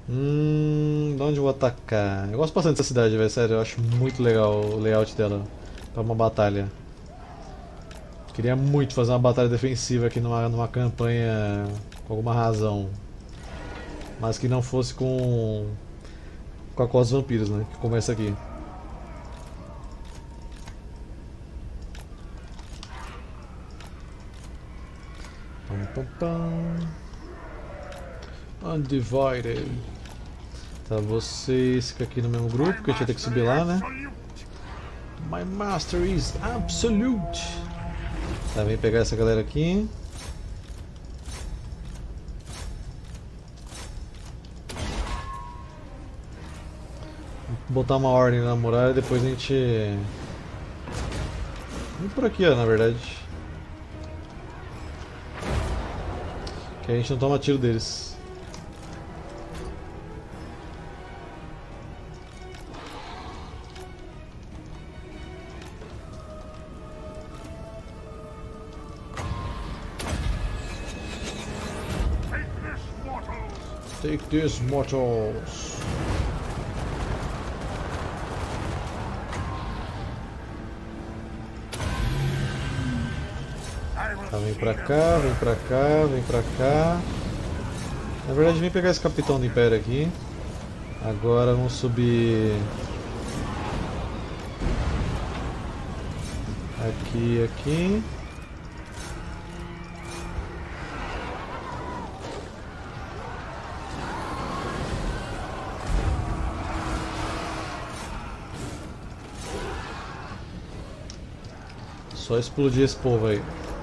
De onde eu vou atacar? Eu gosto bastante dessa cidade, velho, sério, eu acho muito legal o layout dela pra uma batalha. Queria muito fazer uma batalha defensiva aqui numa campanha com alguma razão. Mas que não fosse com a Costa dos Vampiros, né? Que começa aqui. Pam, pam, pam. Undivided. Tá, vocês ficam aqui no mesmo grupo, que a gente vai ter que subir lá, né? My master is absolute. Tá, vem pegar essa galera aqui. Botar uma ordem na muralha e depois a gente... Vem por aqui, ó, na verdade. Que a gente não toma tiro deles. Take this, mortals. Tá, vem pra cá, vem pra cá, vem pra cá. Na verdade, vem pegar esse capitão do Império aqui. Agora vamos subir aqui, aqui. Só explodir esse povo aí.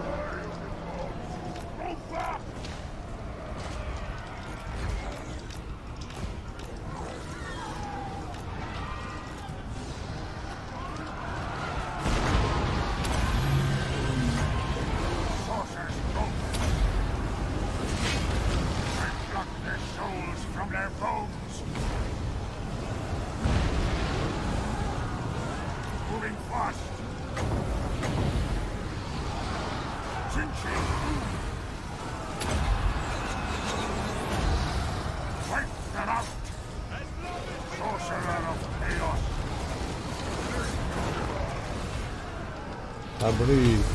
Tá bonito.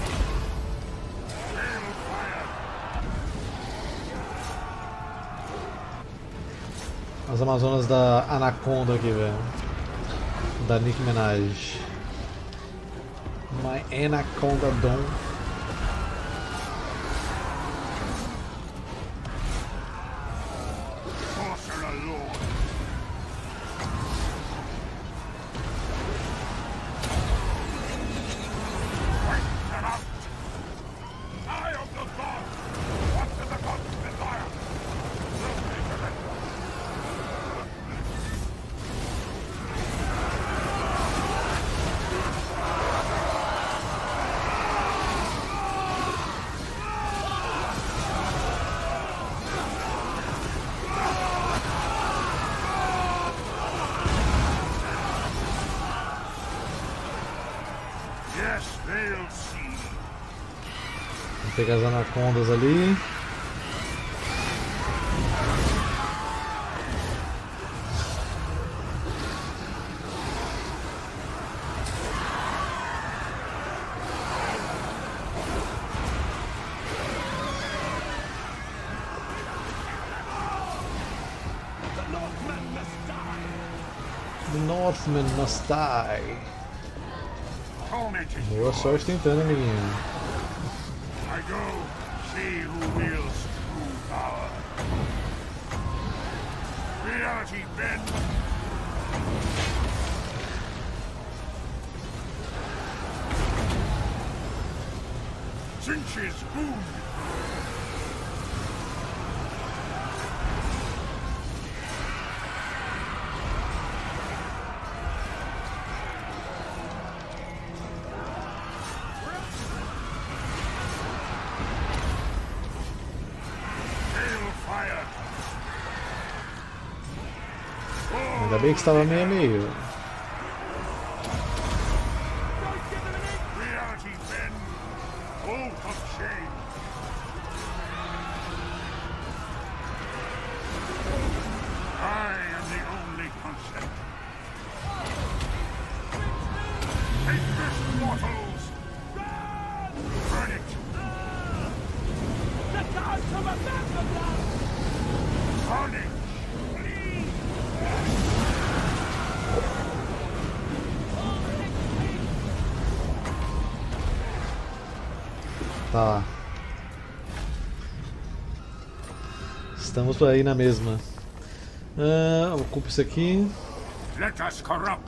As Amazonas da Anaconda aqui, velho. Da Nicki Minaj. My Anaconda Dawn. Vou pegar as anacondas ali. The Northman must die. Boa sorte tentando, amiguinho. I go, see who wields true power. Reality bend. Cinches wound. Ainda bem que estava meio a meio. I Tá. Estamos por aí na mesma. Ocupa isso aqui. Let us corrupt.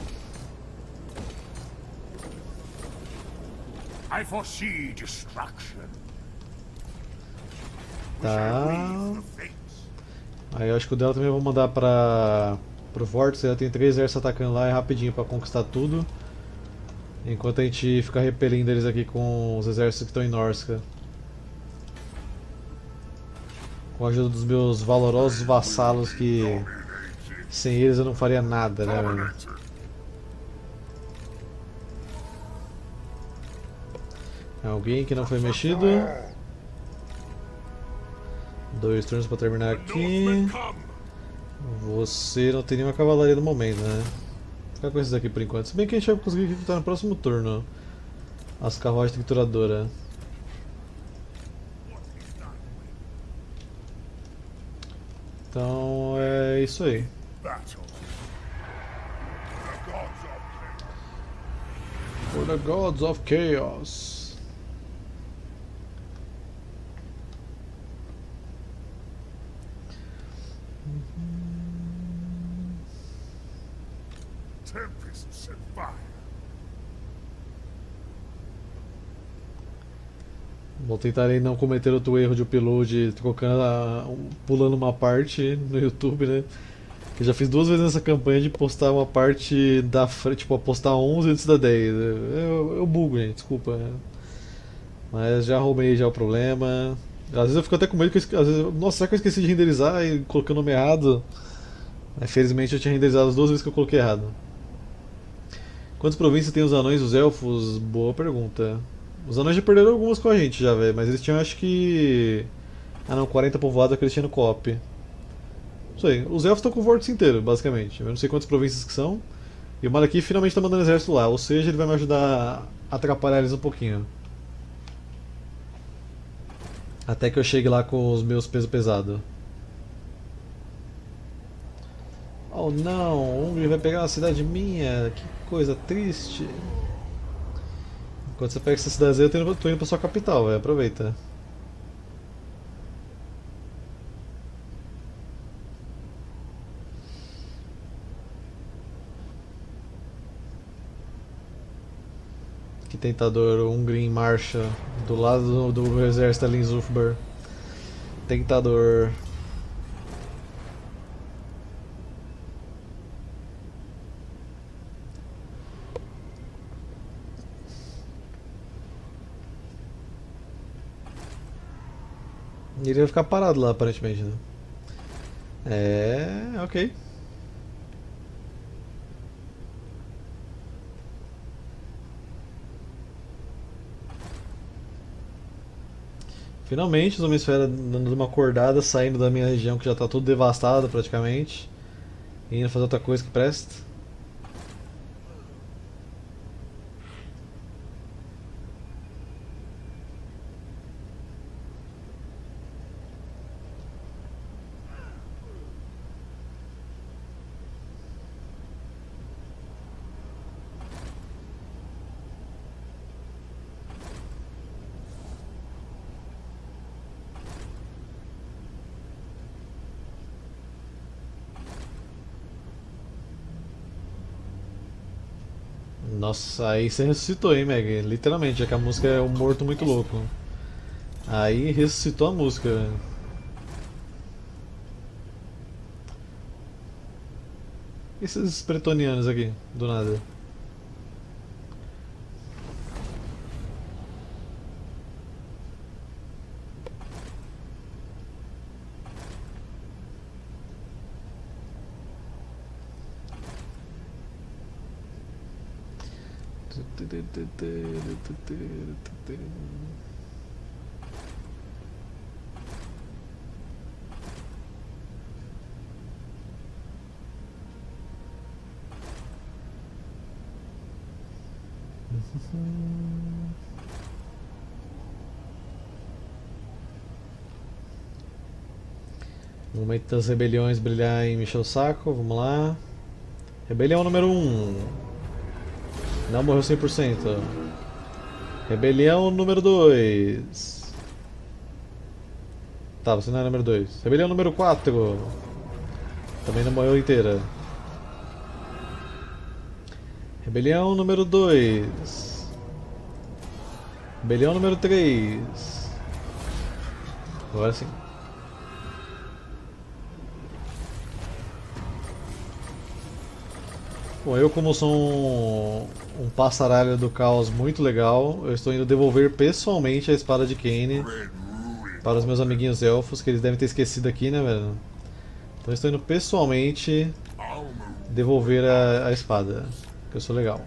I foresee destruction. Tá. Weave the fates. Aí eu acho que o dela também eu vou mandar pro Vortex. Ela tem 3 exércitos atacando lá, é rapidinho pra conquistar tudo. Enquanto a gente fica repelindo eles aqui com os exércitos que estão em Norsca. Com a ajuda dos meus valorosos vassalos que sem eles eu não faria nada, né, velho? Alguém que não foi mexido. 2 turnos pra terminar aqui. Você não tem nenhuma cavalaria no momento, né? Vou ficar com esses aqui por enquanto. Se bem que a gente vai conseguir recrutar no próximo turno as carruagens trituradoras. Então é isso aí. For the Gods of Chaos. Tempests and fire. Vou tentar aí não cometer outro erro de upload trocando pulando uma parte no YouTube, né? Eu já fiz 2 vezes nessa campanha de postar uma parte da frente, tipo, postar 11 antes da 10. Eu bugo, gente, desculpa. Mas já arrumei já o problema. Às vezes eu fico até com medo que às vezes, nossa, será que eu esqueci de renderizar e coloquei o nome errado? Mas felizmente eu tinha renderizado as 2 vezes que eu coloquei errado. Quantas províncias tem os anões e os elfos? Boa pergunta. Os anões já perderam algumas com a gente já, velho, mas eles tinham acho que... Ah não, 40 povoados que eles tinham no co-op. Isso aí, os elfos estão com o vórtice inteiro, basicamente. Eu não sei quantas províncias que são. E o Malekith finalmente está mandando exército lá, ou seja, ele vai me ajudar a atrapalhar eles um pouquinho. Até que eu chegue lá com os meus pesos pesados. Oh não, o Hungry vai pegar uma cidade minha, que coisa triste. Enquanto você pega essa cidade aí, eu tô indo pra sua capital, véio. Aproveita. Que tentador, o Hungry em marcha, do lado do exército ali em Zulfbar. Tentador. E ele vai ficar parado lá, aparentemente, né? É, ok. Finalmente os Homem-Esfera dando uma acordada, saindo da minha região que já está tudo devastada praticamente. E indo fazer outra coisa que presta. Nossa, aí você ressuscitou, hein, Meg? Literalmente, já que a música é um morto muito louco. Aí ressuscitou a música, velho. E esses bretonianos aqui, do nada? Momento das rebeliões brilhar e me encher o saco, vamos lá. Rebelião número 1. Não morreu 100%. Rebelião número 2. Tá, você não é número 2. Rebelião número 4. Também não morreu inteira. Rebelião número 2. Rebelião número 3. Agora sim. Bom, eu como sou um passaralho do caos muito legal, eu estou indo devolver pessoalmente a espada de Kain para os meus amiguinhos elfos, que eles devem ter esquecido aqui, né, velho? Então eu estou indo pessoalmente devolver a espada, que eu sou legal.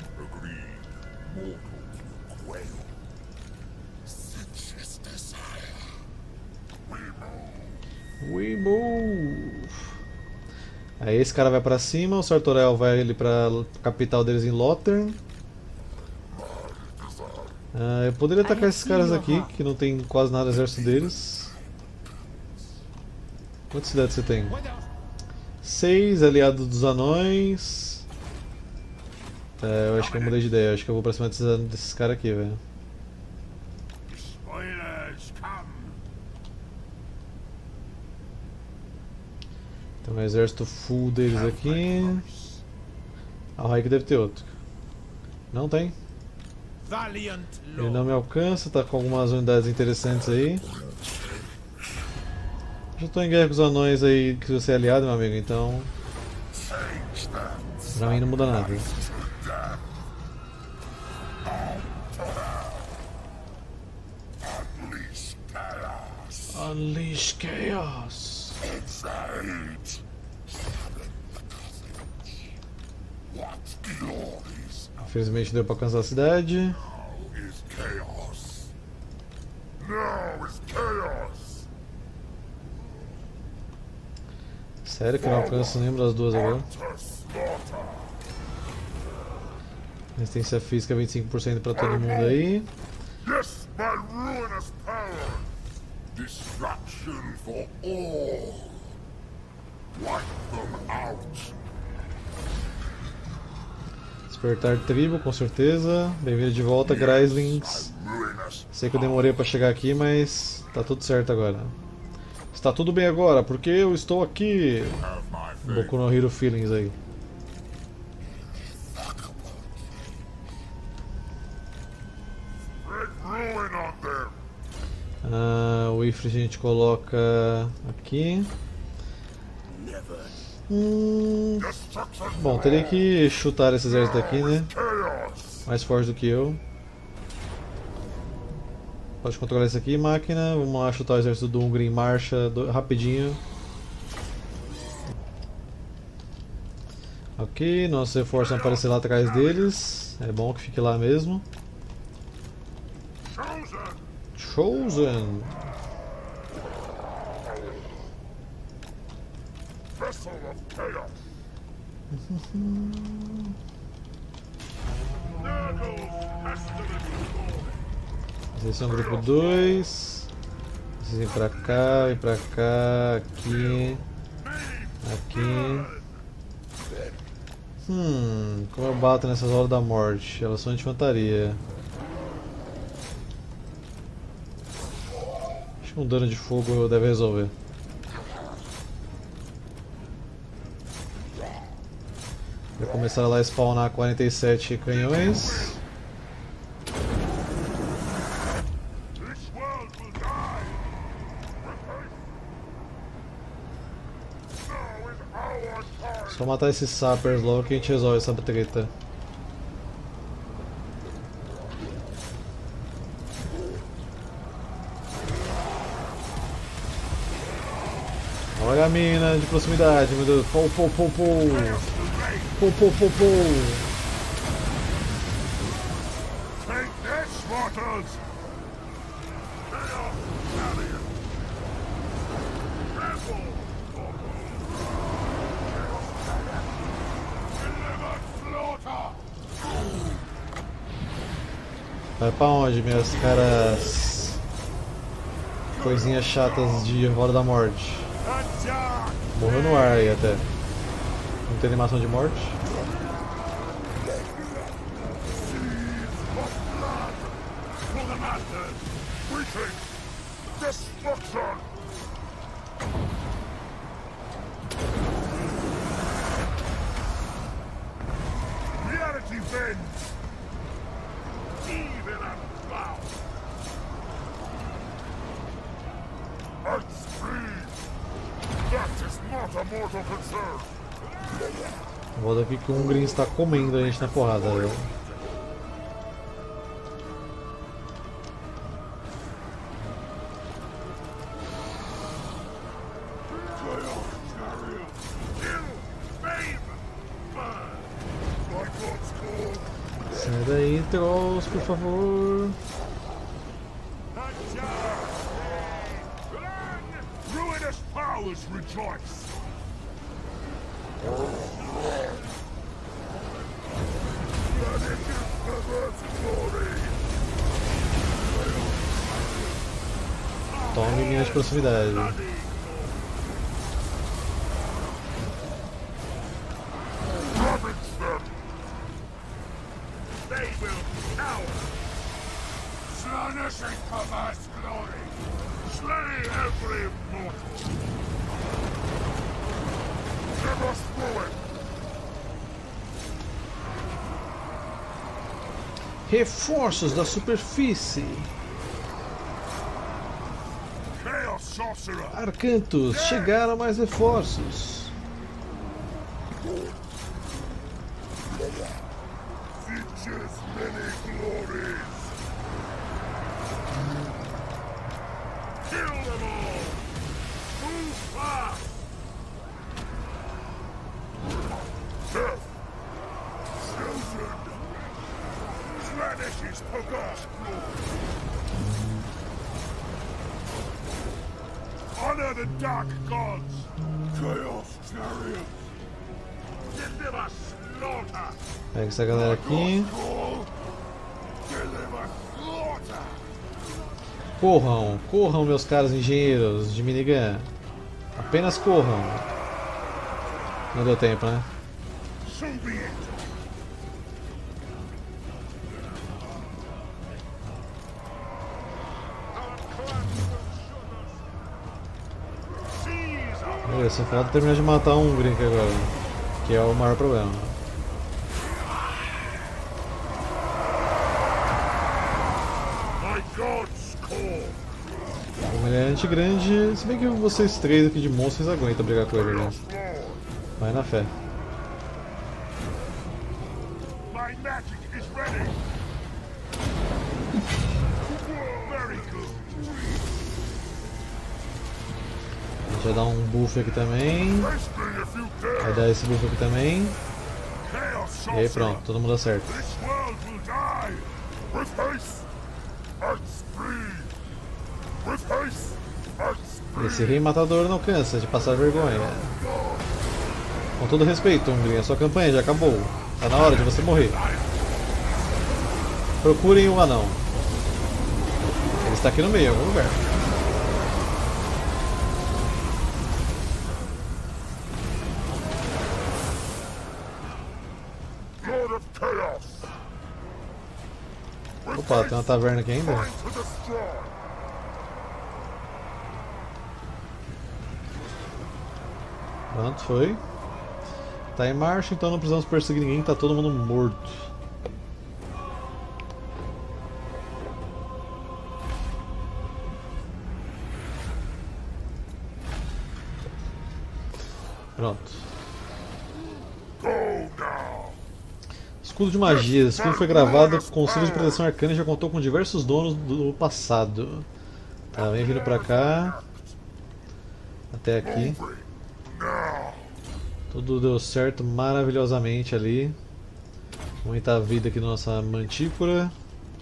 We move! Aí esse cara vai pra cima, o Sartorel vai ali pra capital deles em Lothern. Eu poderia atacar esses caras aqui, que não tem quase nada no exército deles. Quantas cidades você tem? 6, aliado dos anões. Eu acho que eu mudei de ideia, eu acho que eu vou pra cima desses caras aqui, velho. Tem um exército full deles aqui. Ah, o Raik deve ter outro. Não tem. Ele não me alcança, tá com algumas unidades interessantes aí. Já estou em guerra com os anões aí que você é aliado, meu amigo, então. Pra mim não muda nada. Unleash Chaos! Infelizmente deu pra alcançar a cidade. Sério que não alcança nenhuma das duas agora? Resistência física 25% pra todo mundo aí. Destruction for all. Wipe them out. Despertar tribo, com certeza. Bem-vindo de volta, Gryslings. Sei que eu demorei pra chegar aqui, mas tá tudo certo agora. Está tudo bem agora, porque eu estou aqui. Boku no Hero Feelings aí. O Ifrit a gente coloca aqui. Bom, teria que chutar esse exército aqui, né? Mais forte do que eu. Pode controlar isso aqui, máquina. Vamos lá chutar o exército do Ungry em marcha rapidinho. Ok, nossos reforços vão aparecer lá atrás deles. É bom que fique lá mesmo. Chosen! Vocês são grupo 2. Vocês vêm pra cá, aqui. Aqui. Como eu bato nessas horas da morte? Elas são de infantaria. Acho que um dano de fogo deve resolver. Vai começar lá a spawnar 47 canhões. Só matar esses sappers logo que a gente resolve essa treta. Olha a mina de proximidade, meu Deus. Pou, pou, pou, pou. Pou, pou, pou, pou. Take this, mortals! Vai pra onde, minhas caras? Coisinhas chatas de Roda da Morte. Morreu no ar aí até. Não tem animação de morte. Vanishing! Destruction! Reality bends! Even and foul! Earth's free! That is not a mortal concern! Vou daqui que o Ungrim está comendo a gente na porrada. Viu? Sai daí, trolls, por favor. Ruinous powers rejoice! Tome minha de proximidade. Ravage them! They will cower! Slaanesh Kavah's glory! Slay every mortal! Give us ruin! Reforços da superfície. Chaos Sorcerer! Arcantos, chegaram mais reforços. Features many glories! Kill them all! Move fast! Death! Chosen! Slaanesh is Kavah's glory! Honor the dark gods! Chaos Chariot! Deliver slaughter! Pega essa galera aqui. Deliver slaughter! Corram, corram, meus caros engenheiros de minigun. Apenas corram. Não deu tempo, né? So be it! Beleza, só falta terminar de matar um Ungrim aqui agora, que é o maior problema. My gods call! Humilhante grande, se bem que vocês três aqui de monstros aguentam brigar com ele, né? Vai na fé. My magic is ready! Very good! A gente vai dar um buff aqui também. Face me if you Vai dare! dar esse buff aqui também. Chaos E aí Sorcerer! pronto, todo mundo acerta. This world will die! With haste! Earth's free! With haste! Earth's free! Esse rei matador não cansa de passar vergonha. Com todo respeito, Ungrim, a sua campanha já acabou. Tá na hora de você morrer. Procurem o anão. Ele está aqui no meio, em algum lugar. Lord of Chaos! Opa, tem uma taverna aqui ainda? Time to destroy! Pronto, foi. Tá em marcha, então não precisamos perseguir ninguém, tá todo mundo morto. Pronto. Go now! Escudo de magia. Esse escudo foi gravado com o selo de proteção arcana e já contou com diversos donos do passado. Tá, vem vindo pra cá. Até aqui. Now! Tudo deu certo maravilhosamente ali. Vamos aumentar a vida aqui na nossa mantícora.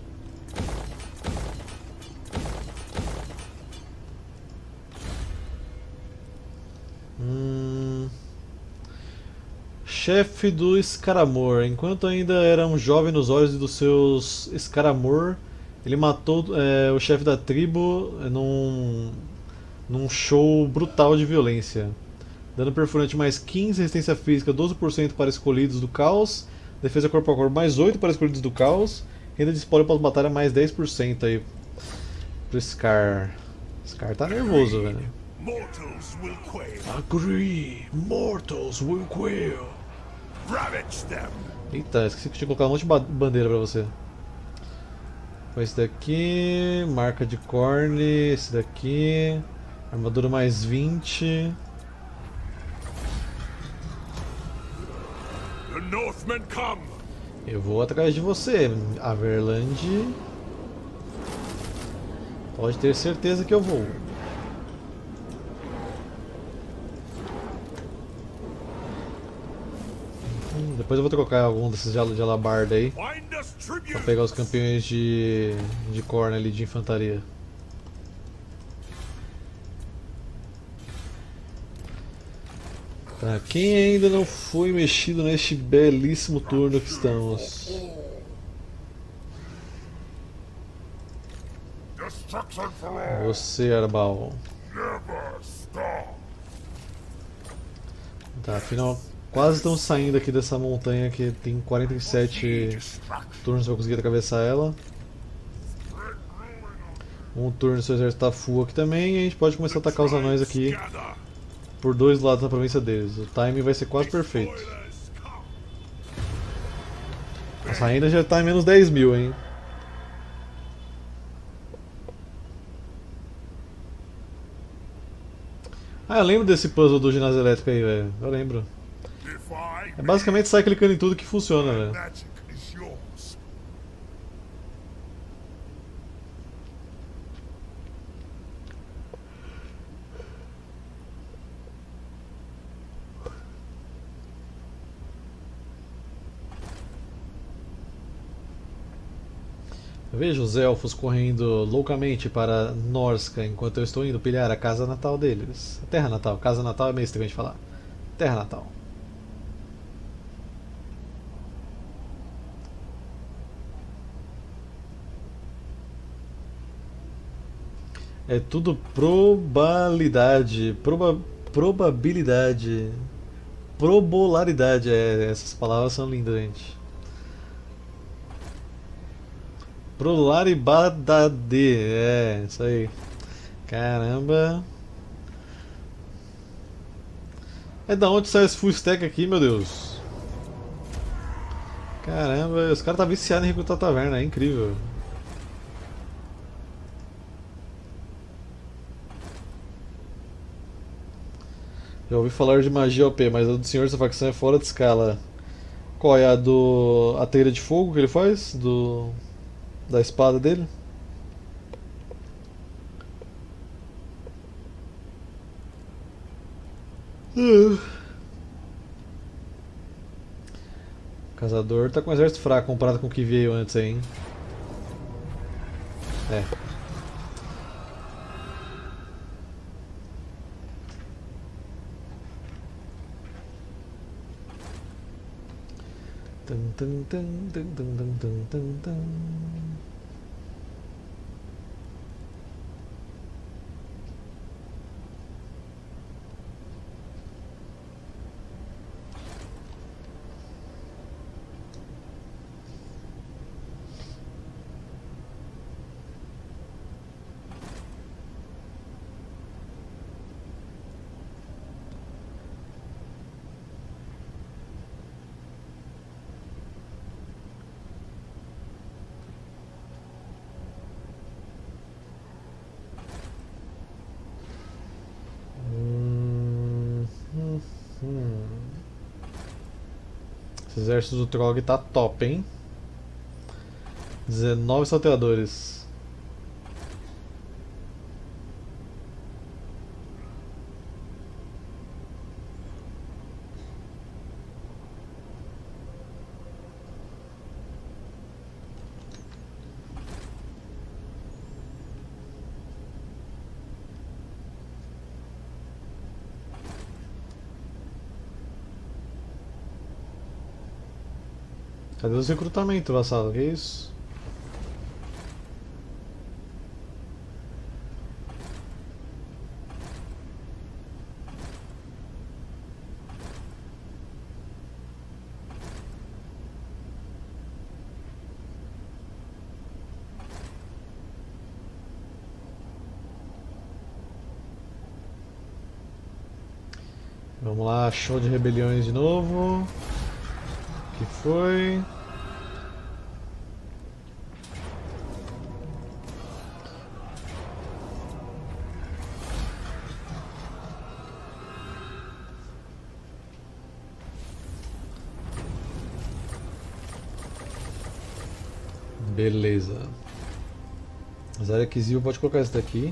Chefe do Escaramor. Enquanto ainda era um jovem nos olhos dos seus Escaramor, ele matou o chefe da tribo num show brutal de violência. Dano perfurante mais 15, resistência física 12% para escolhidos do caos, defesa corpo a corpo mais 8 para escolhidos do caos, renda de espólio pós-batalha mais 10% aí. pro Scar. Scar tá nervoso, velho. Mortals will quail. Agree, mortals will quail. Ravage them. Eita, esqueci que tinha que colocar um monte de bandeira pra você. Foi esse daqui, marca de corne, esse daqui, armadura mais 20. The Northmen come. Eu vou atrás de você, Averland. Pode ter certeza que eu vou. Depois eu vou trocar algum desses de alabarda aí Find us pra tribute. pegar os campeões de corne ali de infantaria. Tá, quem ainda não foi mexido neste belíssimo turno que estamos? Destruction for all. Você, Arbal. Never stop. Tá, afinal, quase estamos saindo aqui dessa montanha que tem 47 Destruction. turnos para conseguir atravessar ela. Um turno seu exército tá full aqui também e a gente pode começar a atacar os anões aqui Gather. por dois lados da província deles. O timing vai ser quase perfeito. Spoilers come. Nossa, ainda já tá em menos 10 mil, hein? Ah, eu lembro desse puzzle do ginásio elétrico aí, velho. Eu lembro. Defy É me. basicamente sai clicando em tudo que funciona, velho. Magic is yours. Vejo os elfos correndo loucamente para Norska enquanto eu estou indo pilhar a casa natal deles. Terra natal. Casa natal é meio estranho de falar. Terra natal. É tudo probabilidade. Probabilidade. Probolaridade. É, essas palavras são lindas, gente. Prolaribadade. É, isso aí. Caramba. É da onde sai esse full stack aqui, meu Deus? Caramba, os caras tá viciados em recrutar taverna, é incrível. Já ouvi falar de magia OP, mas a do senhor dessa facção é fora de escala. Qual é a do. A teira de fogo que ele faz? Da espada dele? O caçador tá com um exército fraco comparado com o que veio antes aí, hein? É. Tum, tum, tum, tum, tum, tum, tum, tum, tum. Esse exército do Trog tá top, hein? 19 salteadores. Cadê os recrutamentos, vassalo? Que isso? Vamos lá, show de rebeliões de novo. Que foi? Beleza. Zarya Kyzil, pode colocar esse daqui.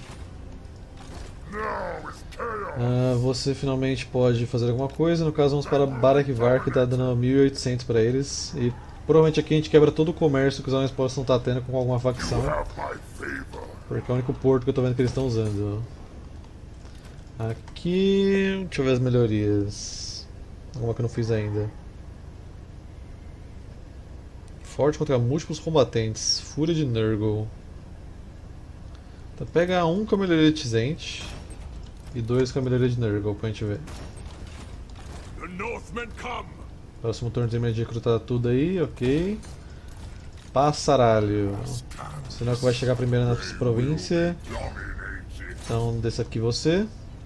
Você finalmente pode fazer alguma coisa. No caso, vamos para Barakvar, que está dando 1800 para eles. E provavelmente aqui a gente quebra todo o comércio que os homens possam estar tendo com alguma facção. Porque é o único porto que eu estou vendo que eles estão usando. Aqui. Deixa eu ver as melhorias. Alguma que eu não fiz ainda. Forte contra múltiplos combatentes. Fúria de Nurgle. Então pega um com a melhoria de Tzent e 2 com a melhoria de Nurgle pra gente ver. Próximo turno tem medo de recrutar tudo aí, ok. Passaralho. Sinal que vai chegar primeiro na província. Então desce aqui você.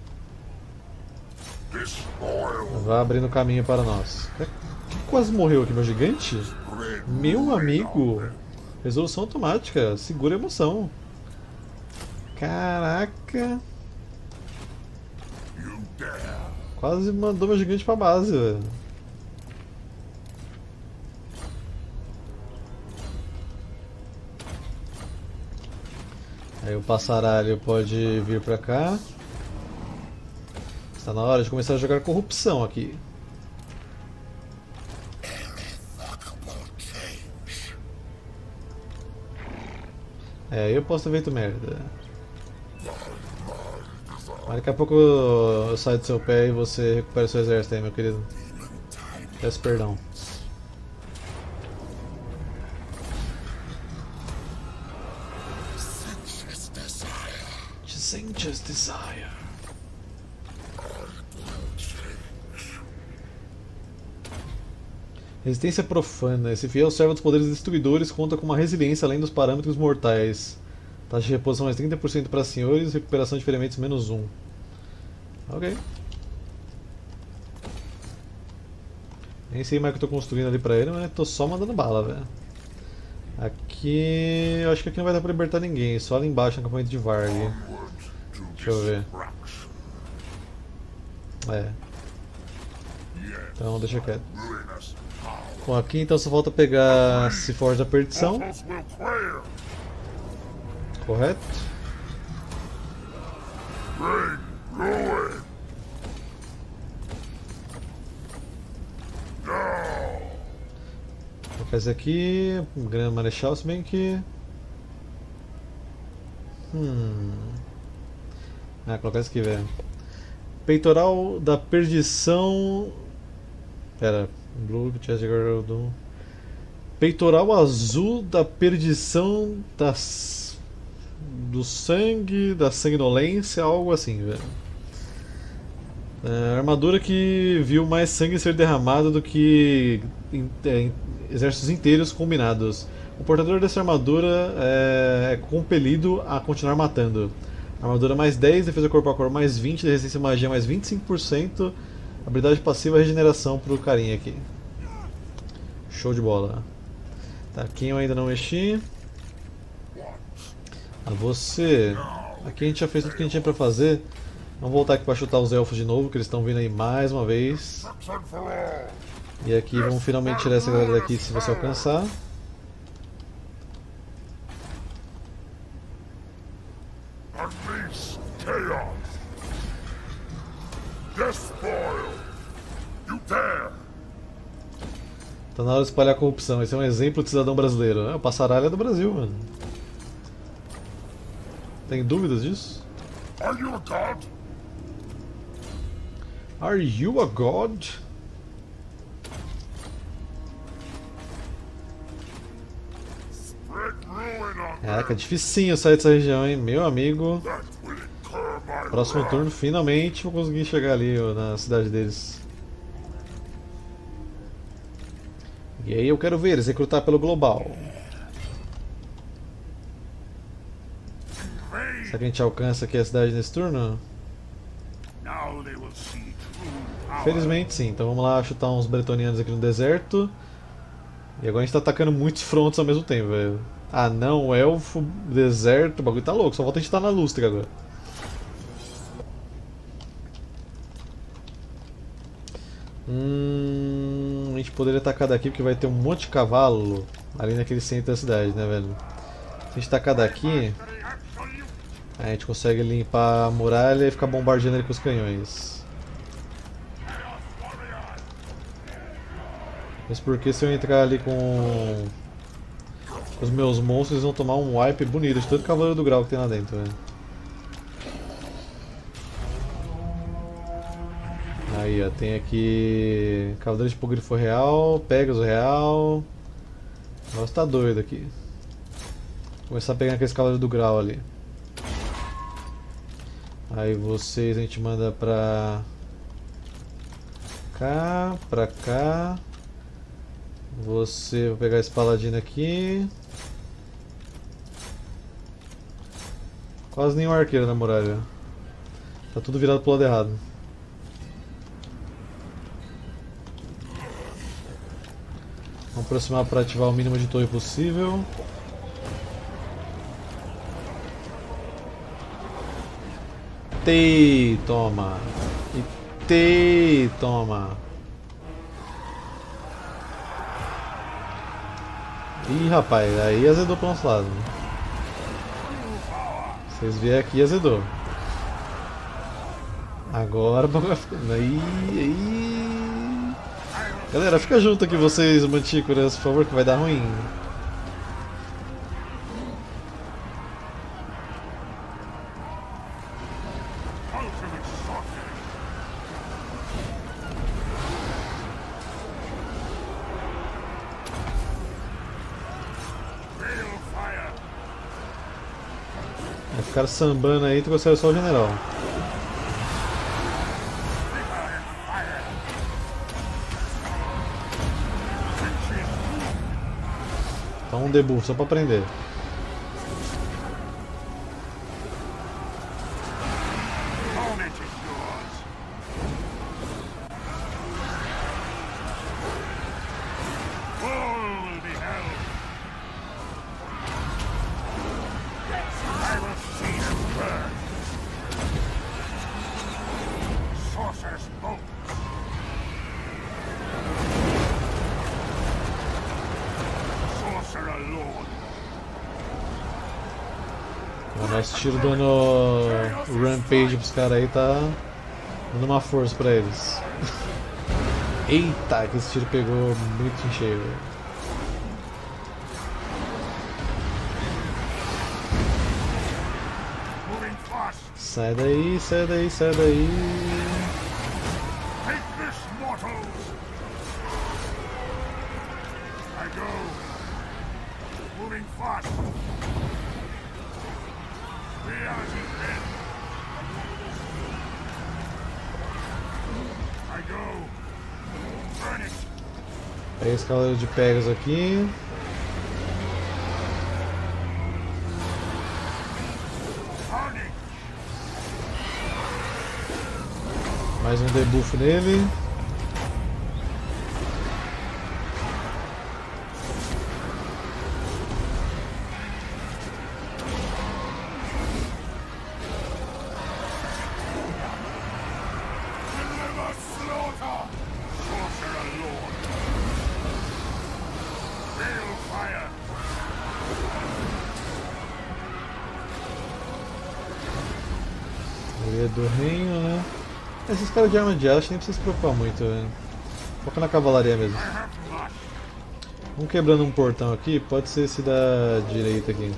Vai abrindo caminho para nós. Que quase morreu aqui, meu gigante? Meu amigo! Resolução automática, segura a emoção. Caraca! Quase mandou meu gigante pra base, velho. Aí o passaralho pode vir pra cá. Está na hora de começar a jogar corrupção aqui. Eu posso ter feito merda. Mas daqui a pouco eu saio do seu pé e você recupera o seu exército aí, meu querido. Peço perdão. Tzent's Desire. Resistência profana. Esse fiel servo dos poderes destruidores conta com uma resiliência além dos parâmetros mortais. Taxa de reposição mais 30% para senhores, recuperação de ferimentos menos 1. Ok. Nem sei mais o que eu tô construindo ali pra ele, mas tô só mandando bala, velho. Aqui. Eu acho que aqui não vai dar pra libertar ninguém, só ali embaixo no acampamento de Varg. Deixa eu ver. Então deixa quieto. Bom, aqui então só falta pegar Ciforge da Perdição. Correto? Vou colocar esse aqui, Grande Marechal, se bem que... colocar esse aqui, velho. Peitoral da Perdição... Pera, Blue Chest do... Peitoral azul da perdição do sangue, da sanguinolência, algo assim, velho. Armadura que viu mais sangue ser derramado do que exércitos inteiros combinados. O portador dessa armadura é compelido a continuar matando. Armadura mais 10, defesa corpo a corpo mais 20, resistência à magia mais 25%, habilidade passiva regeneração pro carinha aqui. Show de bola. Tá, aqui eu ainda não mexi. Você. Aqui a gente já fez tudo que a gente tinha pra fazer. Vamos voltar aqui pra chutar os elfos de novo, que eles estão vindo aí mais uma vez. E aqui vamos finalmente tirar essa galera daqui se você alcançar. Tá na hora de espalhar a corrupção. Esse é um exemplo de cidadão brasileiro. O Passaralho é do Brasil, mano. Tem dúvidas disso? Are you a god? Are you a god? Caraca, dificinho sair dessa região, hein? Meu amigo. Próximo turno, finalmente vou conseguir chegar ali na cidade deles. E aí eu quero ver eles recrutar pelo global. Será que a gente alcança aqui a cidade nesse turno? they will see true power. Felizmente sim, então vamos lá chutar uns bretonianos aqui no deserto. E agora a gente tá atacando muitos fronts ao mesmo tempo, velho. Ah não, elfo, deserto, o bagulho tá louco, só falta a gente estar na lustre agora. A gente poderia atacar daqui porque vai ter um monte de cavalo ali naquele centro da cidade, né, velho? Se a gente tacar daqui, a gente consegue limpar a muralha e ficar bombardeando ele com os canhões. Mas porque se eu entrar ali com os meus monstros, eles vão tomar um wipe bonito de todo o cavaleiro do grau que tem lá dentro, velho. Aí, ó, tem aqui Cavaleiro de Hipogrifo Real, Pegasus Real. O negócio tá doido aqui. Vou começar a pegar aqueles Cavaleiros do Grau ali. Aí vocês a gente manda pra cá, pra cá. Você vai pegar esse paladino aqui. Quase nenhum arqueiro na muralha. Tá tudo virado pro lado errado. Vamos aproximar para ativar o mínimo de torre possível. Tei, toma. E tei, toma. Ih, rapaz, aí azedou pro nosso lado. Vocês vieram aqui e azedou. Agora o bagulho vai ficando. Aí. Galera, fica junto aqui vocês, mantícoras, por favor, que vai dar ruim. Vai ficar sambando aí, tu consegue só o general. Tá um debuff só pra aprender. O nosso tiro dando rampage pros caras aí tá dando uma força pra eles. Eita, que esse tiro pegou muito em cheio, velho. Sai daí, sai daí, sai daí. Pega esse cavaleiro de Pegasus aqui. Mais um debuff nele. Do reino, né? Esses caras de arma de aço nem precisa se preocupar muito, velho. Foca na cavalaria mesmo. Vamos quebrando um portão aqui, pode ser esse da direita aqui.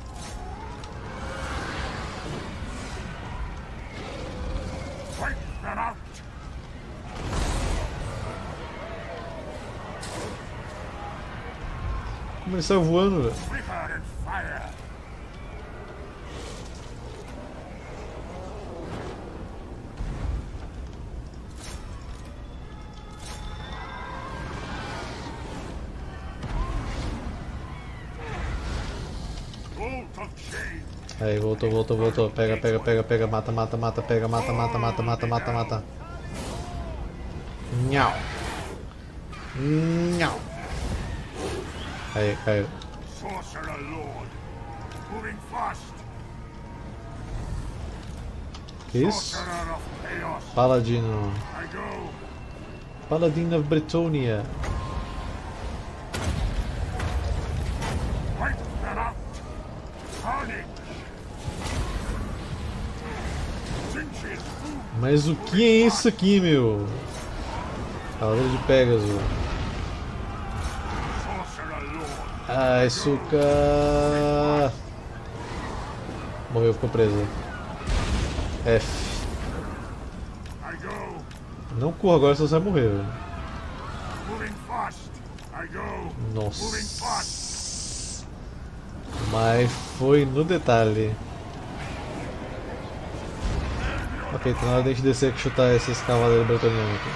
Como ele saiu voando, velho. Of shame. Aí, voltou, voltou, voltou. Pega, pega, pega, pega, mata, mata, mata, pega, mata, mata, mata, mata, mata, mata. Nhau. Nhau. Aí, caiu. Sorcerer Lord. Moving fast. Que isso? Sorcerer of Chaos. Paladino. I go. Paladin of Bretonia. Wipe them out. Carnage. Cinches. Mas o que é isso aqui, meu? Cavaleiro de Pégaso. Sorcerer Lord. Ai, suca. Morreu, ficou preso. F. I go. Não corra agora, senão você vai morrer, velho. Moving fast. I go. Moving fast. Nossa. Mas foi no detalhe. Ok, então na hora de a gente descer aqui e chutar esses cavaleiros bretonianos aqui.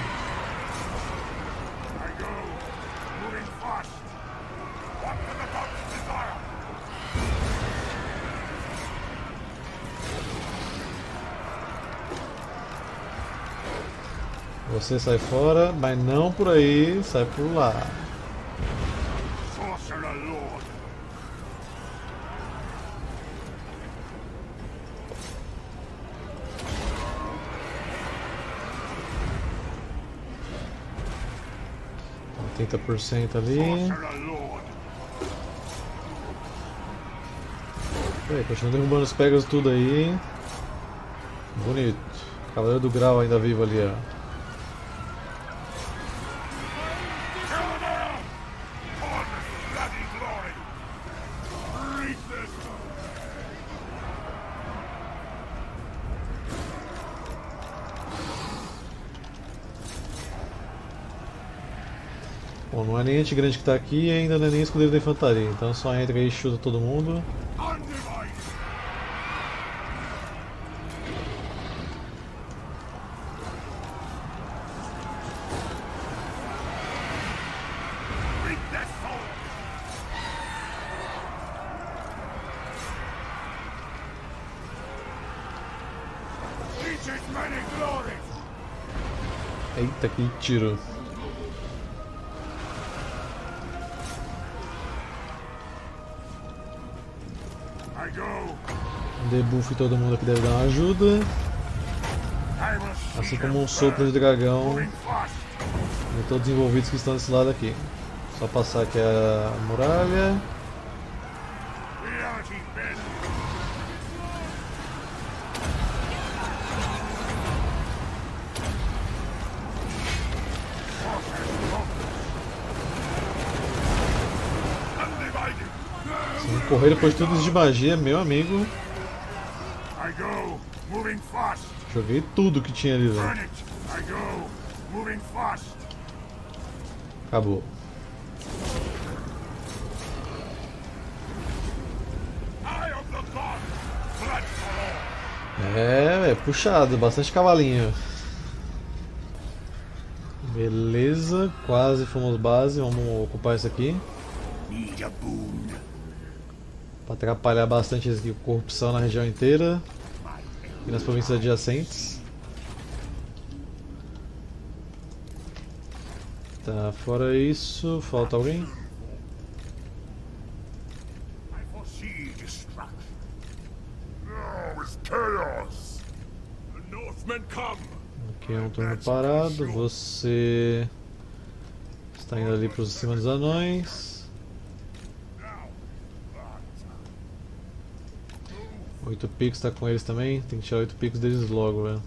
I go. Moving fast. What do the gods desire? Você sai fora, mas não por aí, sai por lá. Sorcerer Lord. Então, 30% ali. Sorcerer Lord. Aí, continua derrubando os Pegasus tudo aí. Bonito. Cavaleiro do Grau ainda vivo ali, ó. Kill them! For this bloody glory! Read this! Bom, não é nem antigrande que tá aqui e ainda não é nem escudeiro da infantaria. Então só entra aí e chuta todo mundo. Undivided! Read this soul! Teaches many glories! Eita, que tiro. I go! Debuff todo mundo aqui deve dar uma ajuda. I will see Assim them como um sopro de burn. dragão Moving fast! de todos os envolvidos que estão desse lado aqui. Só passar aqui a muralha. Reality bend! Undivided! Se correr depois de tudo isso de magia, meu amigo. I go! Moving fast! Joguei tudo que tinha ali, velho. Burn it! I go! Moving fast! Acabou. Eye of the God! Blood for all! É puxado, bastante cavalinho. Beleza, quase fomos base, vamos ocupar isso aqui. Need a boon! Pra atrapalhar bastante isso aqui, corrupção na região inteira e nas províncias adjacentes. Tá, fora isso, falta alguém? I foresee destruction! Now is chaos! The Northmen come! Aqui é um turno parado, você está indo ali para cima dos anões. Now! 8 picos tá com eles também, tem que tirar 8 picos deles logo, velho.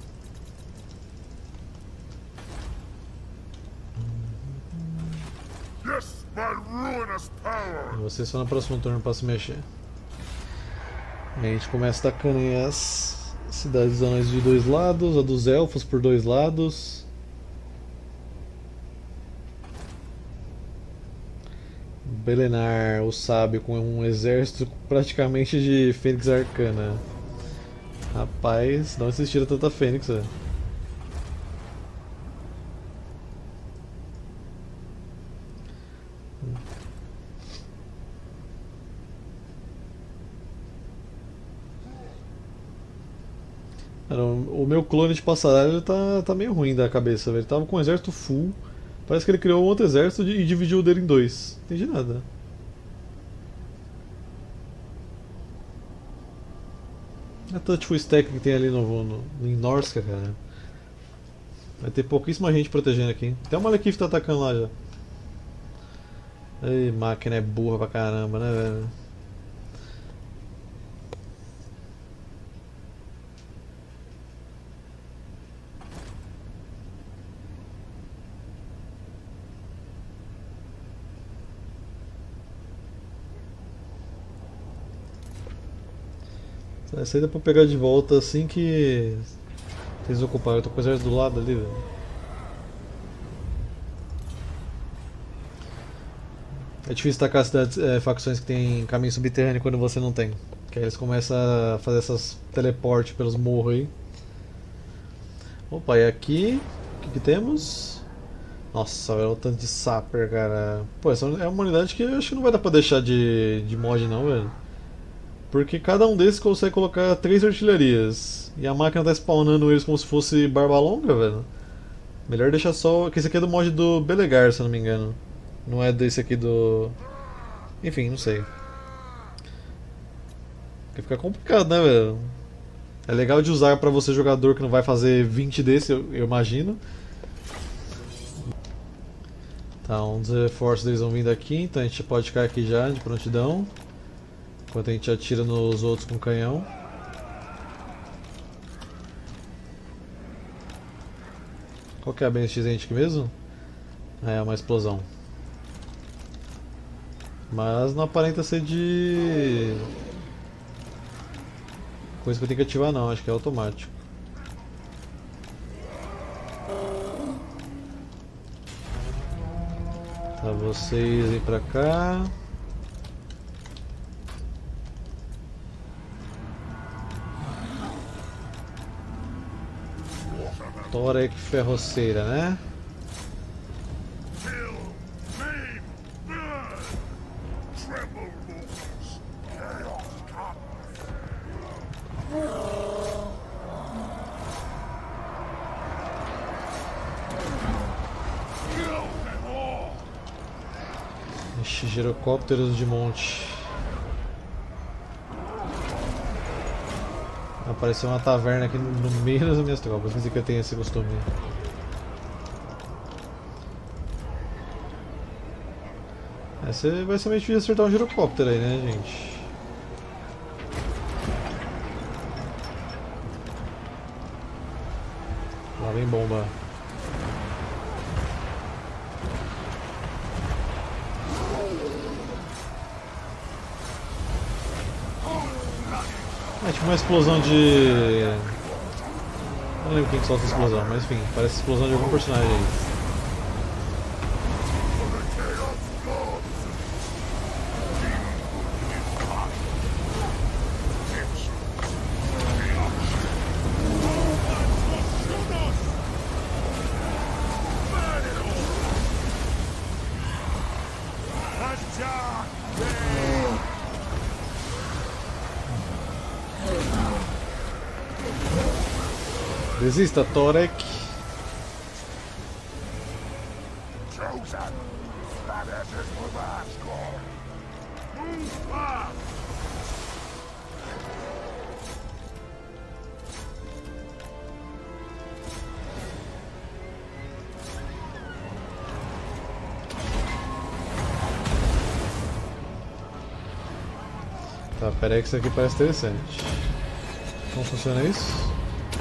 Yes, my ruinous power! E você só no próximo turno para se mexer. E a gente começa atacando aí as cidades dos anões de dois lados, a dos elfos por dois lados. Belenar, o sábio, com um exército praticamente de Fênix Arcana. Rapaz, não existira tanta Fênix, velho. Cara, o meu clone de passaralho ele tá meio ruim da cabeça, velho. Ele tava com um exército full. Parece que ele criou um outro exército e dividiu o dele em dois. Não entendi nada. É tanto full stack que tem ali em Norska, cara. Vai ter pouquíssima gente protegendo aqui. Até o Malekith tá atacando lá já. Ei, máquina é burra pra caramba, né, velho? Essa aí dá pra pegar de volta assim que eles ocuparam. Eu tô com o exército do lado ali, velho. É difícil tacar cidades, facções que tem caminho subterrâneo quando você não tem. Que aí eles começam a fazer essas teleporte pelos morros aí. Opa, e aqui? O que temos? Nossa, velho, o tanto de Sapper, cara. Pô, essa é uma unidade que eu acho que não vai dar pra deixar de mod não, velho. Porque cada um desses consegue colocar 3 artilharias. E a máquina tá spawnando eles como se fosse barba longa, velho. Melhor deixar só. Que esse aqui é do mod do Belegar, se eu não me engano. Não é desse aqui do. Enfim, não sei. Porque fica complicado, né, velho? É legal de usar pra você jogador que não vai fazer 20 desse, eu imagino. Tá, um dos reforços deles vão vindo aqui, então a gente pode ficar aqui já de prontidão. Enquanto a gente atira nos outros com canhão. Qual que é a BX aqui mesmo? É uma explosão. Mas não aparenta ser de coisa que eu tenho que ativar não, acho que é automático. Tá, vocês vêm pra cá. Torek ferroceira, né? Ixi, girocópteros de monte. Apareceu uma taverna aqui no meio das minhas tropas, quer dizer que eu tenho esse costume. Essa vai ser meio difícil acertar um girocóptero aí, né, gente? Lá vem bomba. É tipo uma explosão de... Não lembro quem que solta a explosão, mas enfim, parece explosão de algum personagem aí. Desista, Torek. Tá, pera aí que isso aqui parece interessante. Como funciona isso?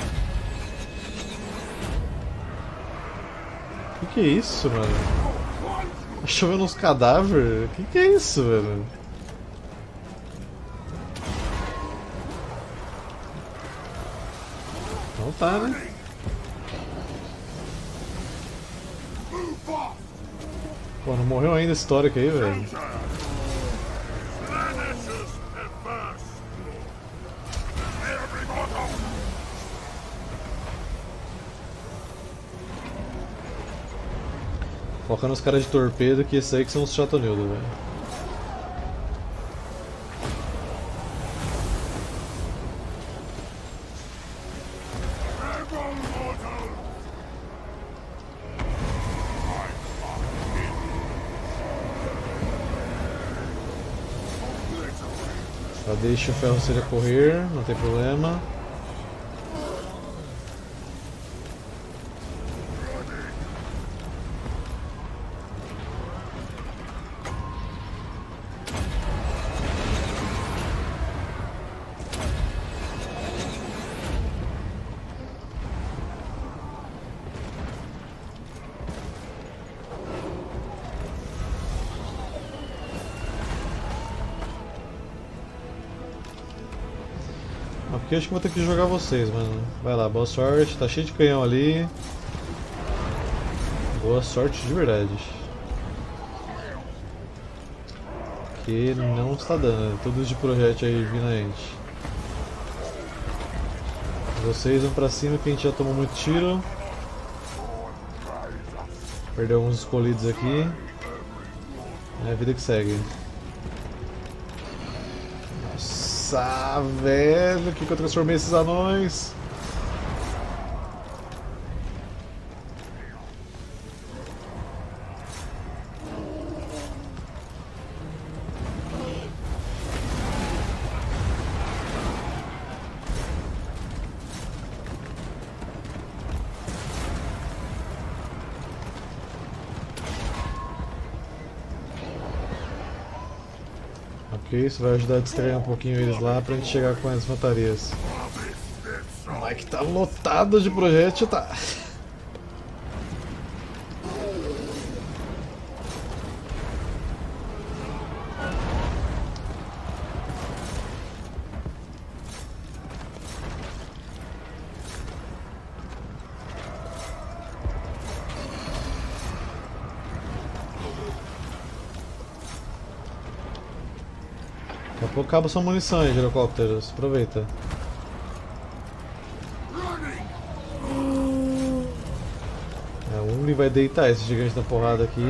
Que é isso, mano? Tá chovendo uns cadáveres? Que é isso, velho? Não tá, né? Pô, não morreu ainda esse histórico aí, velho. Foca nos caras de torpedo, que esses aí que são os chatonildos, velho. Tá, deixa o ferroceiro correr, não tem problema. Aqui acho que vou ter que jogar vocês, mano. Vai lá, boa sorte. Tá cheio de canhão ali. Boa sorte de verdade. Que não está dando, tudo de projétil aí vindo a gente. Vocês vão pra cima que a gente já tomou muito tiro. Perdeu alguns escolhidos aqui. É a vida que segue. Nossa, velho, o que eu transformei esses anões? Ok, isso vai ajudar a distrair um pouquinho eles lá pra gente chegar com as infantarias. Mas que tá lotado de projétil, tá? Daqui a pouco acaba sua munição aí, girocópteros. Aproveita. O Ungry vai deitar esse gigante na porrada aqui.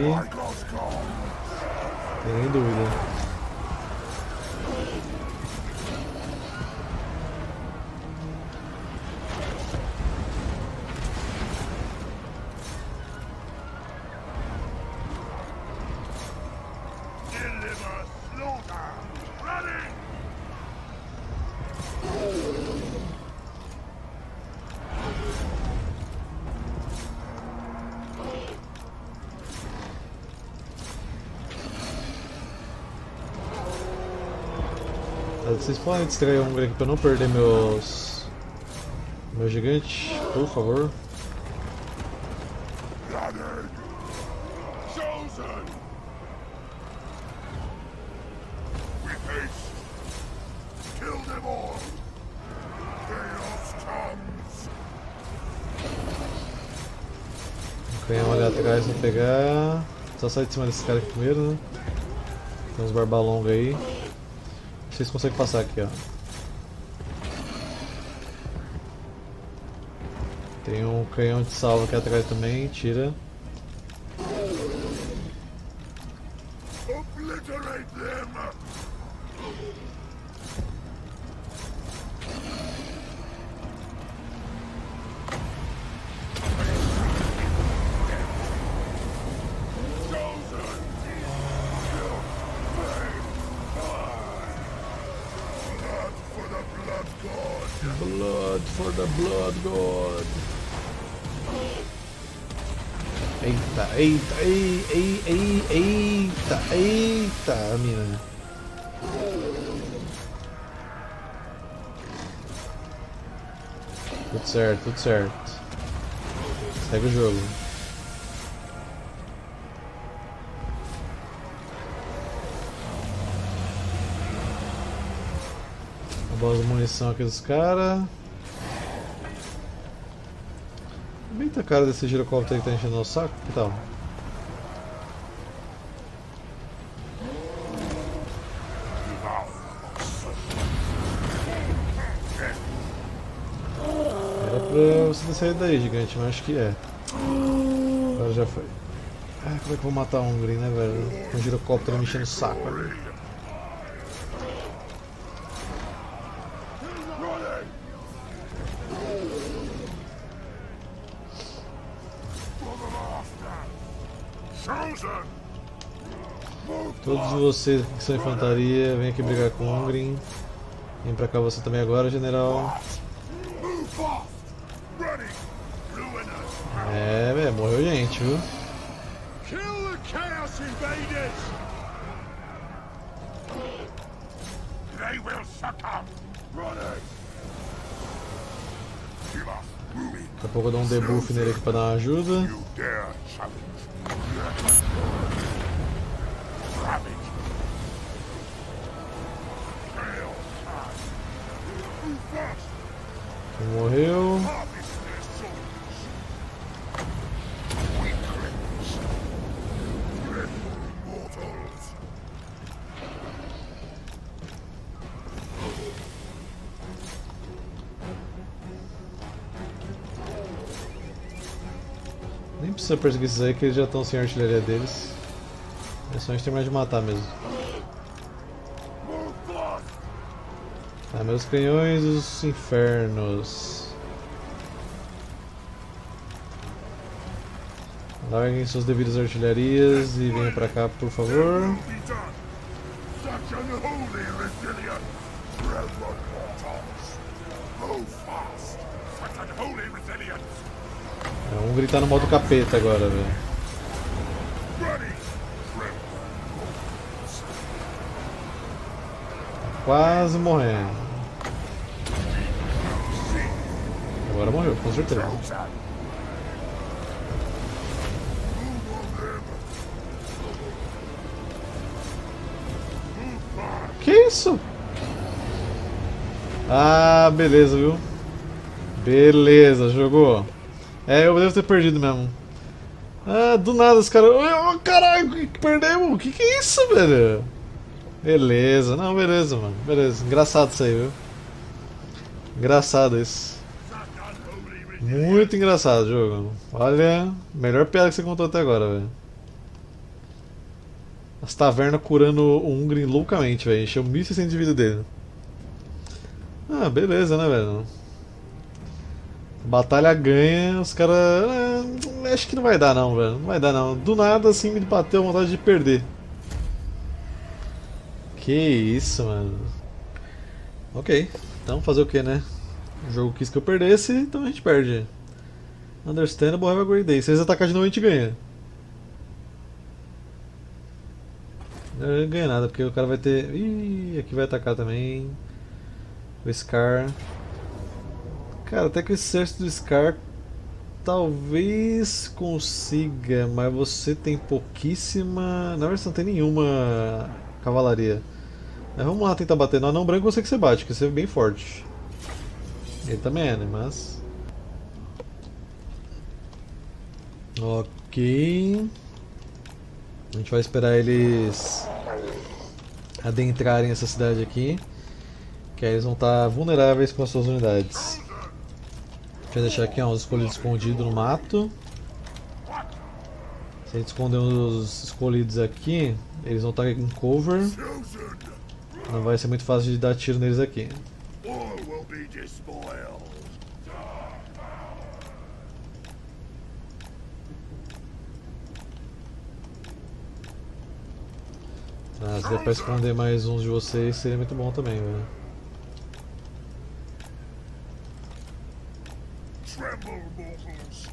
Tem nem dúvida. Vocês podem distrair um aqui pra eu não perder meu gigante, por favor. O canhão ali atrás vai pegar. Só sai de cima desse cara aqui primeiro, né? Tem uns barbalongos aí. Vocês conseguem passar aqui, ó. Tem um canhão de salva aqui atrás também, tira. Blood for the Blood God. Eita, eita, eita, mina. Tudo certo, tudo certo. Segue o jogo. Acabou as munição aqui dos caras. Eita, cara desse girocóptero aí que tá enchendo o saco, que tal? Era pra você ter saído daí, gigante, mas acho que é. Agora já foi. Ah, como é que eu vou matar um Ungry, né, velho? Com um girocóptero me enchendo o saco ali. Todos vocês que são infantaria, vem aqui brigar com o Ungry. Vem pra cá você também agora, general. Move fast! Ready! Ruin us! É, velho, morreu gente, viu? Kill the Chaos Invaders! They will succumb! Ready! Give us moving! Daqui a pouco eu dou um debuff nele aqui pra dar uma ajuda. You dare challenge! Ravage! Chaos time! Move fast! Morreu. Harvest their souls! Weaklings! Dreadful mortals! Nem precisa perseguir esses aí que eles já estão sem a artilharia deles. É só a gente terminar de matar mesmo. Move fast! Tá, meus canhões dos infernos. Larguem suas devidas artilharias e venham pra cá, por favor. Will be done! Such unholy resilience! Dreadful mortals! Move fast! Such unholy resilience! Vamos gritar no modo capeta agora, velho. Ready! Quase morrendo. Agora morreu, com certeza. Que isso? Ah, beleza, viu? Beleza, jogou. É, eu devo ter perdido mesmo. Ah, do nada os caras. Oh, caralho, perdemos! Que é isso, velho? Beleza, não, beleza, mano. Beleza, engraçado isso aí, viu? Engraçado isso. Muito engraçado o jogo. Olha, melhor piada que você contou até agora, velho. As tavernas curando o Ungrim loucamente, velho. Encheu 1.600 de vida dele. Ah, beleza, né, velho? Batalha ganha, os caras. Acho que não vai dar, não, velho. Não vai dar, não. Do nada, assim, me bateu a vontade de perder. Que isso, mano. Ok, então fazer o que, né? O jogo quis que eu perdesse, então a gente perde. Understandable, have a great day. Se eles atacarem de novo, a gente ganha. Não ganha nada, porque o cara vai ter. Ih, aqui vai atacar também. O Scar. Cara, até que o exército do Scar talvez consiga, mas você tem pouquíssima. Na verdade, você não tem nenhuma cavalaria. Mas vamos lá tentar bater no anão branco, eu sei que você bate, que você é bem forte. Ele também é, né? Mas. Ok. A gente vai esperar eles adentrarem essa cidade aqui. Que aí eles vão estar vulneráveis com as suas unidades. Deixa eu deixar aqui ó, os escolhidos escondidos no mato. Se a gente esconder os escolhidos aqui, eles vão estar em cover. Não vai ser muito fácil de dar tiro neles aqui. All will be despoiled! Ah, se der pra esconder mais uns de vocês, seria muito bom também, velho. Tremble, mortals!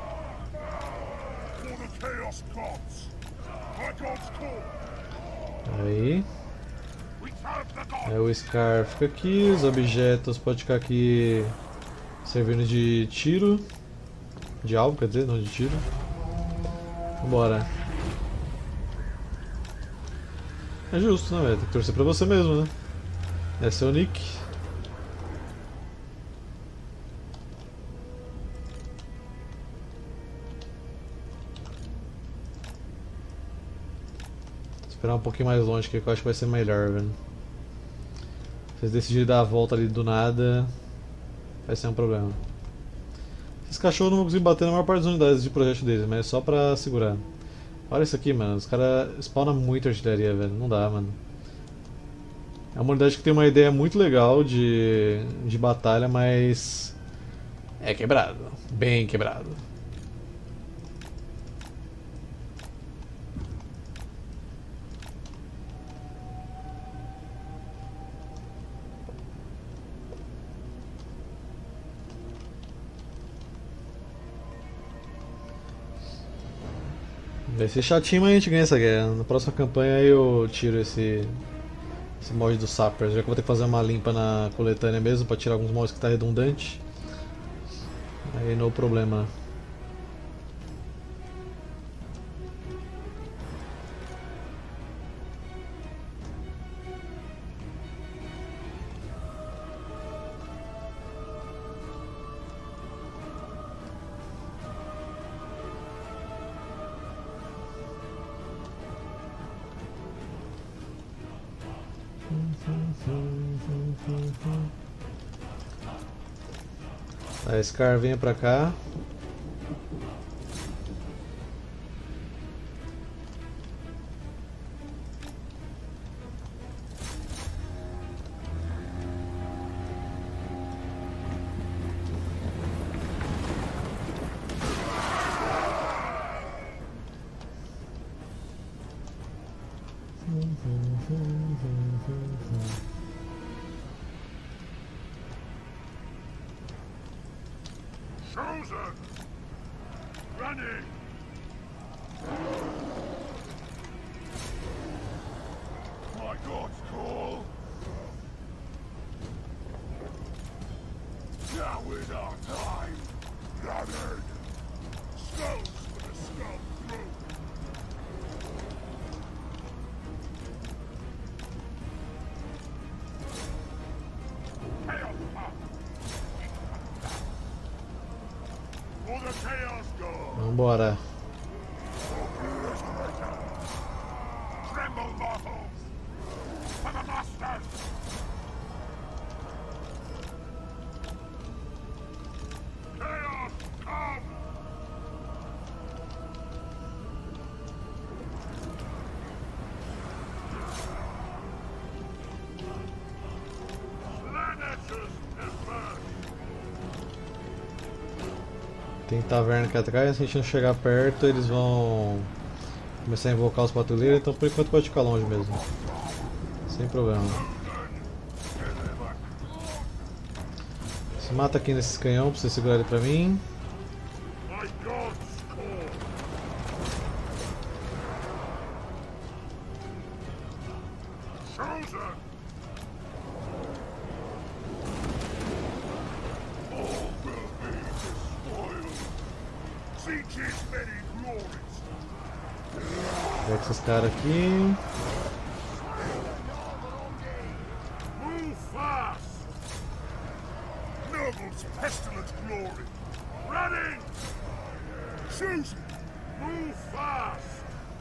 For the Chaos Gods! My God's call! Aí. We serve the gods! Aí o Scar fica aqui, os objetos podem ficar aqui servindo de tiro. De alvo, quer dizer, não de tiro. Vambora. É justo, né, velho? Tem que torcer pra você mesmo, né? Esse é o Nick. Esperar um pouquinho mais longe, que eu acho que vai ser melhor, velho. Se vocês decidirem dar a volta ali do nada, vai ser um problema. Esses cachorros não vão conseguir bater na maior parte das unidades de projeto deles, mas é só pra segurar. Olha isso aqui, mano. Os caras spawnam muito artilharia, velho. Não dá, mano. É uma unidade que tem uma ideia muito legal de batalha, mas é quebrado. Bem quebrado. Vai ser chatinho, mas a gente ganha essa guerra. Na próxima campanha eu tiro esse mod do Sappers, já que eu vou ter que fazer uma limpa na coletânea mesmo pra tirar alguns mods que tá redundante. Aí não problema. A Scar venha pra cá. Chosen! Running! My God's call! Now is our time! Gathered! Skulls for the skull through! Chaos up! For the Chaos God! Vambora. Tremble, mortals! For the Masters! Chaos, come! Planet's emerge! Tem taverna aqui atrás, se a gente não chegar perto eles vão começar a invocar os patrulheiros, então por enquanto pode ficar longe mesmo. Sem problema. Se mata aqui nesses canhão pra você segurar ele pra mim. My God's call! Chosen! All will be despoiled! Siege's many glories! Pega esses caras aqui. Move fast! Noble's pestilent glory! Running! Chosen! Move fast!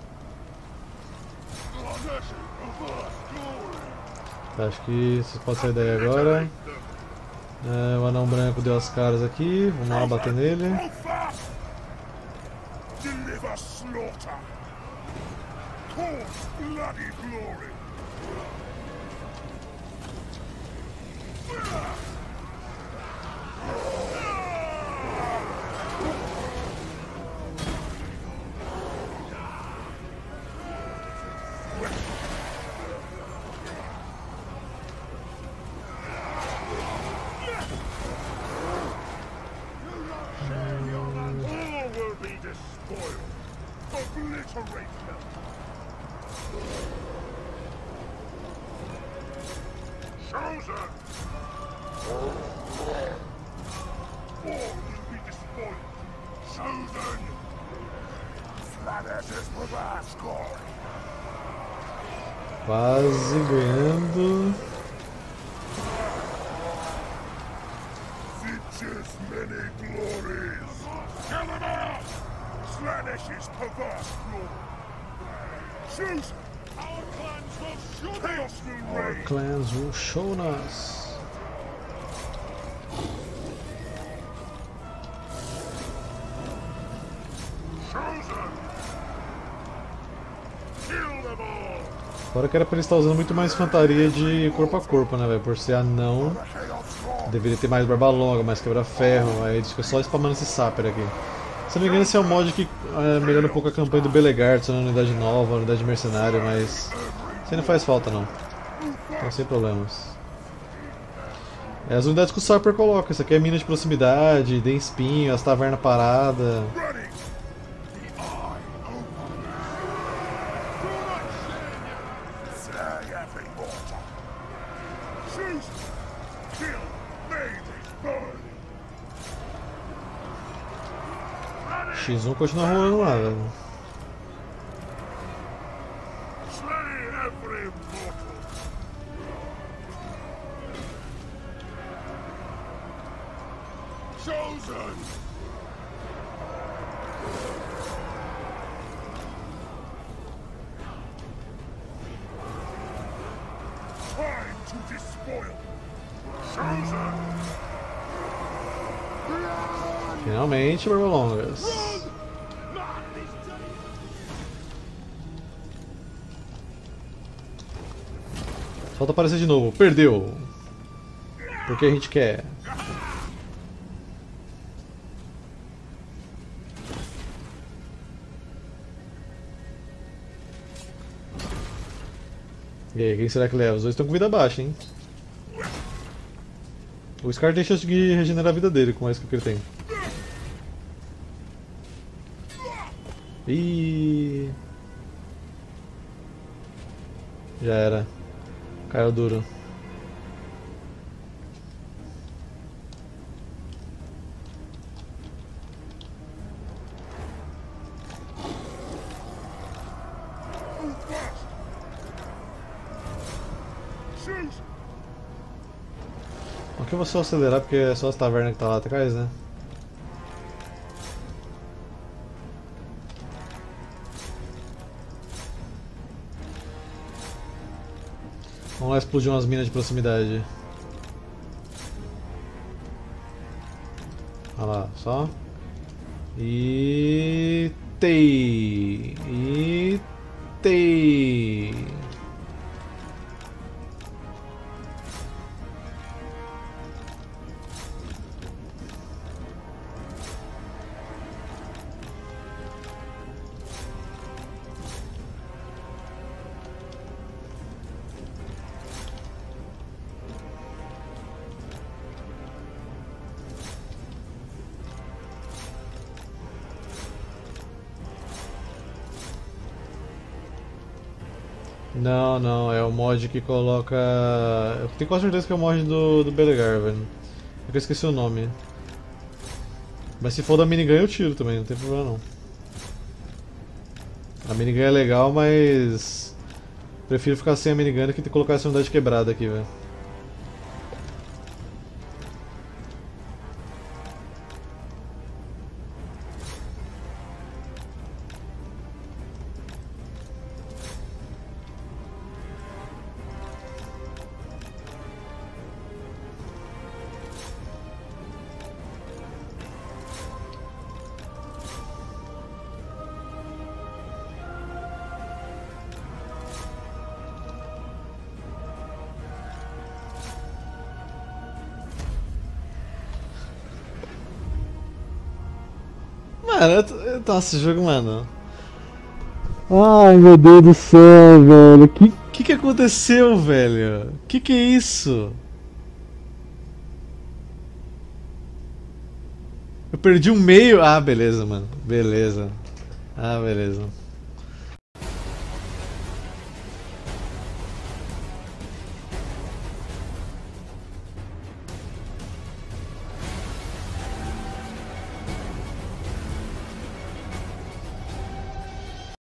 Acho que vocês podem sair daí agora. O anão branco deu as caras aqui, vamos lá bater nele. Move fast! Deliver slaughter! Cause bloody glory! All will be despoiled! Obliterate them! Chosen! All will be despoiled! Chosen! Planet is with us, God! Quase ganhando. Siege's many glories! Kill them all! Slanish's perverse glory! Chosen! Our clans will shoot! Chaos will Our reign! clans will show us. Chosen! Kill them all! Agora que era pra ele estar usando muito mais infantaria de corpo a corpo, né, velho? Por ser anão, deveria ter mais barba longa, mais quebra-ferro. Aí fica só spamando esse Sapper aqui. Se não me engano, esse é o mod que melhora um pouco a campanha do Belegard, sendo unidade nova, unidade mercenária, mas isso aí não faz falta não. Então sem problemas. As unidades que o Sapper coloca, isso aqui é mina de proximidade, tem espinho, as tavernas paradas. Running! The eye open! X1 continua rolando lá, velho. Slay every mortal. Chosen. Time to despoil. Chosen. Finalmente, Barbalongas. Falta aparecer de novo. Perdeu. Porque a gente quer. E aí, quem será que leva? Os dois estão com vida baixa, hein? O Scar tem chance de regenerar a vida dele com a skill que ele tem. Ih. Já era. Caiu duro. Move fast. Shoot. Aqui eu vou só acelerar porque é só as tavernas que tá lá atrás, né? Vamos lá explodir umas minas de proximidade. Olha lá, só. E tei. E tei. Não, não, é o mod que coloca. Eu tenho quase certeza que é o mod do Belegar, velho. É que eu esqueci o nome. Mas se for da minigun eu tiro também, não tem problema não. A minigun é legal, mas. Prefiro ficar sem a minigun do que colocar essa unidade quebrada aqui, velho. Mano, nossa, esse jogo, mano. Ai, meu Deus do céu, velho. Que aconteceu, velho? Que é isso? Eu perdi um meio. Ah, beleza, mano. Beleza. Ah, beleza.